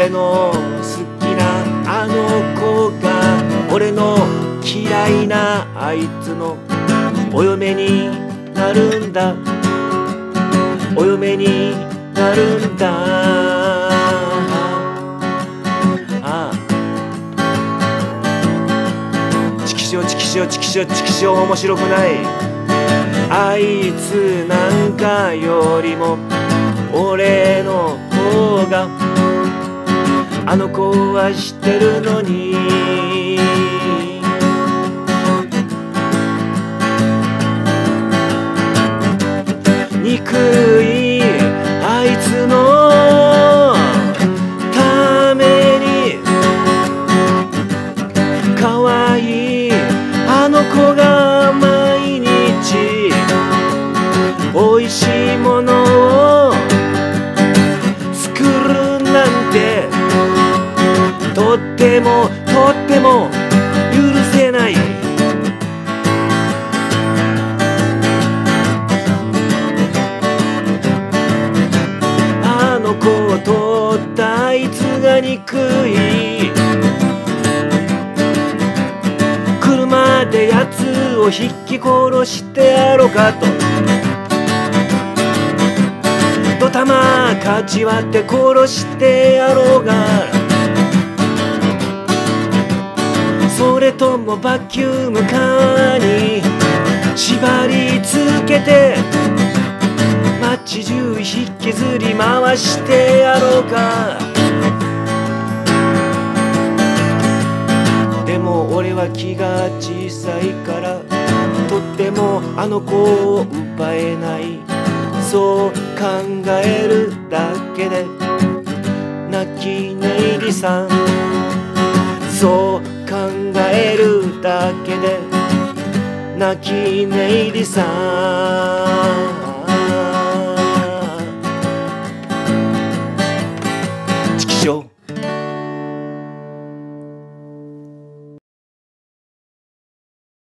俺の好きなあの子が俺の嫌いなあいつのお嫁になるんだ、お嫁になるんだ。ああ、チキショチキショチキショチキショ面白くない。あいつなんかよりも俺の方があの子は知ってるのに。憎いあいつのために可愛いあの子が毎日おいしいものを作るなんてとってもとっても許せない。あの子を取ったあいつが憎い。車でやつを引き殺してやろうかとドタマかち割って殺してやろうが、それともバキュームカーに縛り付けて街中引きずり回してやろうか。でも俺は気が小さいからとってもあの子を奪えない。そう考えるだけで泣き寝入りさん、そう考えるだけで泣き寝入りさん。チキショー。